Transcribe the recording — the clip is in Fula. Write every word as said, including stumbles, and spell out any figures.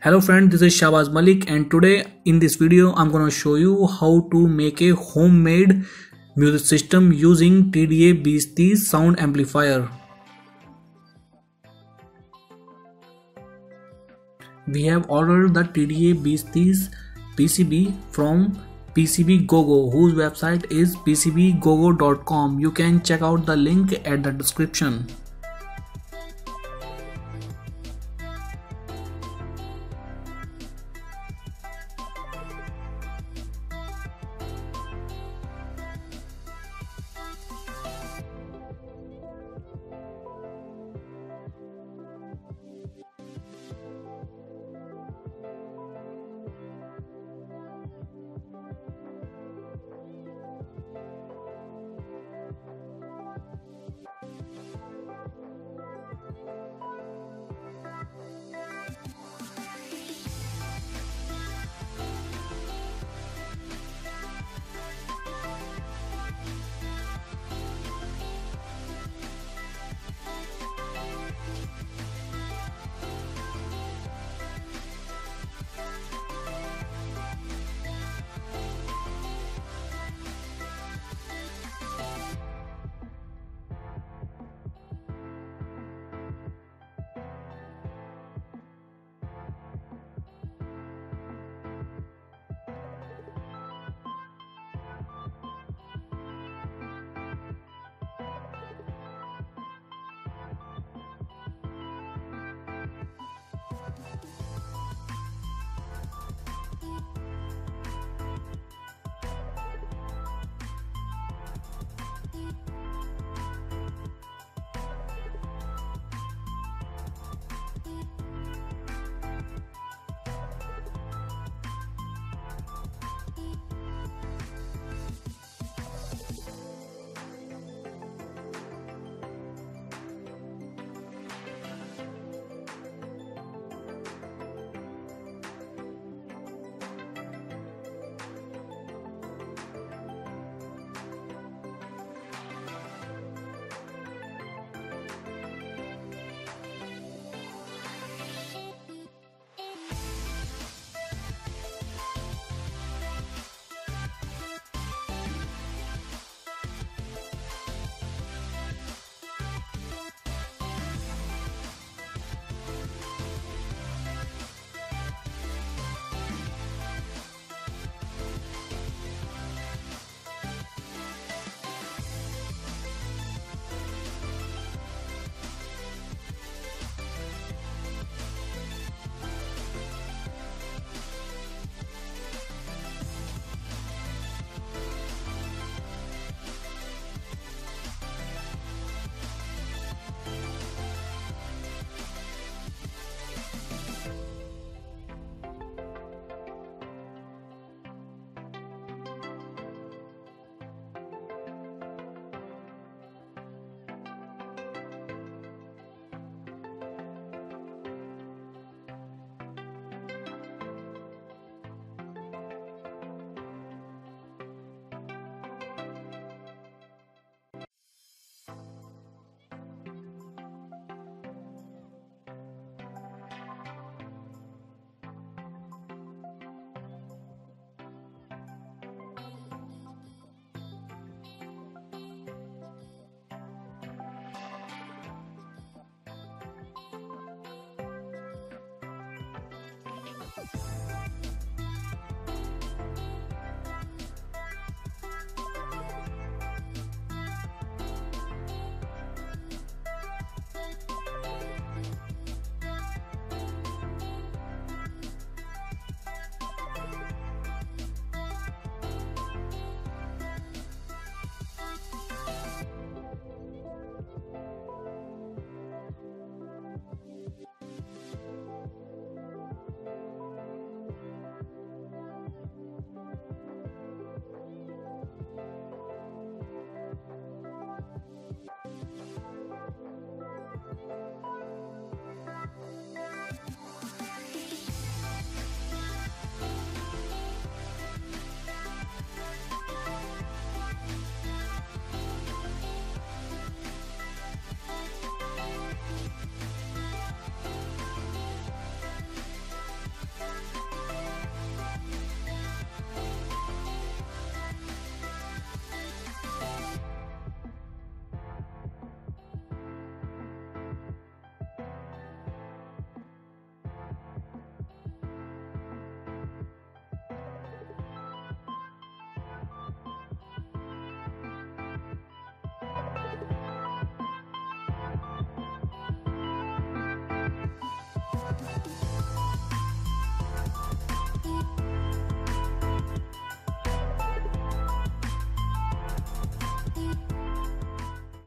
Hello friend, this is Shahbaz Malik, and today in this video I'm gonna show you how to make a homemade music system using T D A Beasties sound amplifier. We have ordered the T D A Beasties P C B from P C B Gogo, whose website is P C B gogo dot com. You can check out the link at the description.